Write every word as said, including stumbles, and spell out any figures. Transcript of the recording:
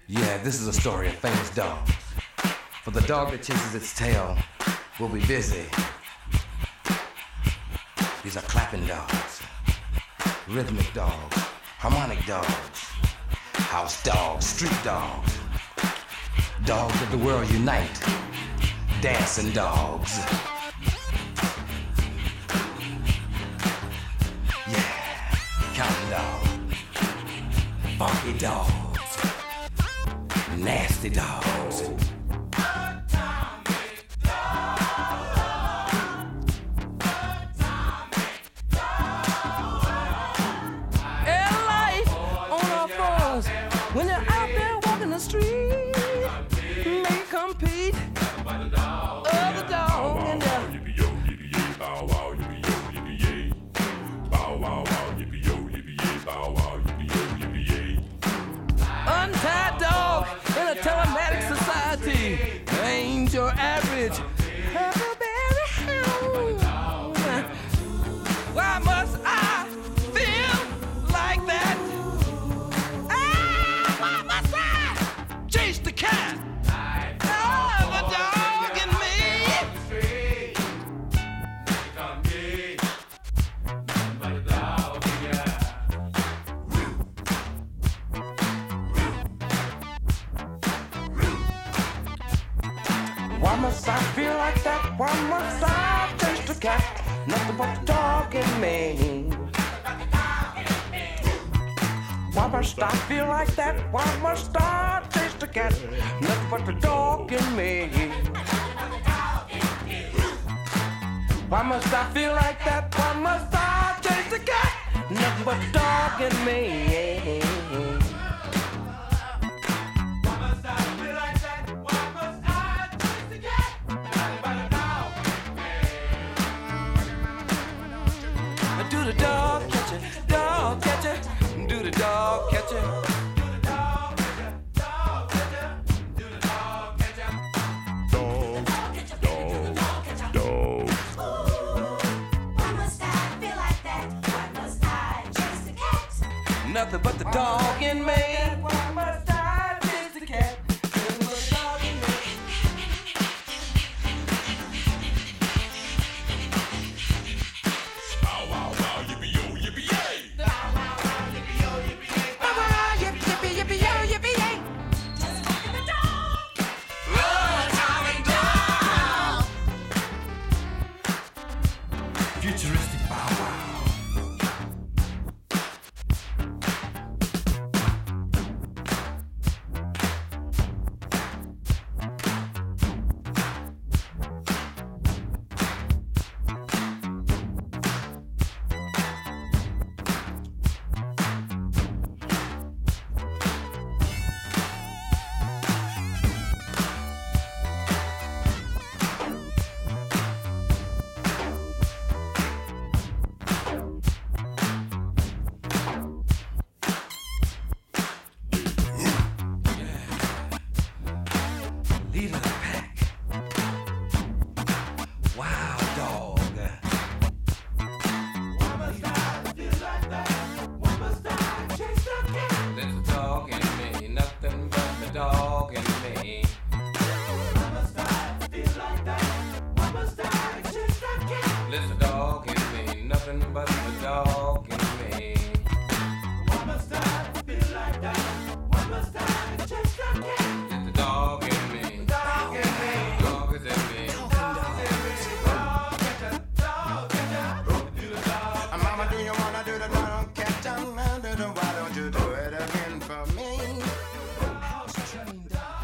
Yeah, this is a story of famous dogs. For the dog that chases its tail will be busy. These are clapping dogs, rhythmic dogs, harmonic dogs, house dogs, street dogs, dogs of the world unite, dancing dogs. Yeah, counting dogs, funky dogs, nasty dogs. When you're out there walking the street, may compete of the dog and untied dog in a telematic society ain't your average huckleberry hound. Why must I feel like that? Chase the cat. Oh, the dog in me. Why must I feel like that? Why must I chase the cat? Nothing but the dog in me. Why must I feel like that? Why must I chase the cat? Nothing but the dog in me. Why must I feel like that? Why must I chase the cat? Nothing but the dog in me. Why must I feel like that? Why must I chase the cat? Nothing but the dog in me. Do the dog catcher, dog catcher. Do the dog catcher. Do the dog catcher. Dog catcher. Do the dog catcher. Dog. Dog. Dog. Why must I feel like that? Why must I chase the cat? Nothing but the dog in me. Why must I chase the cat? Nothing but the dog in me. Bow wow wow yippee yo yippee yay. Futuristic bow wow. Leader of the pack. Wow, dog. Why must I feel like that? Why must I chase the cat? There's a dog in me, nothing but the dog in me. Why must I feel like that? Why must I chase the cat? There's a dog in me, nothing but the dog in me. Why must I feel like that? Why must I chase the cat? There's a dog in me. Dog in me. Dog is in me. Dog in me. Dog catcher. Dog catcher. Do the dog. Mama, do you wanna do the dog catcher? Why don't you do it again for me? House trained dog.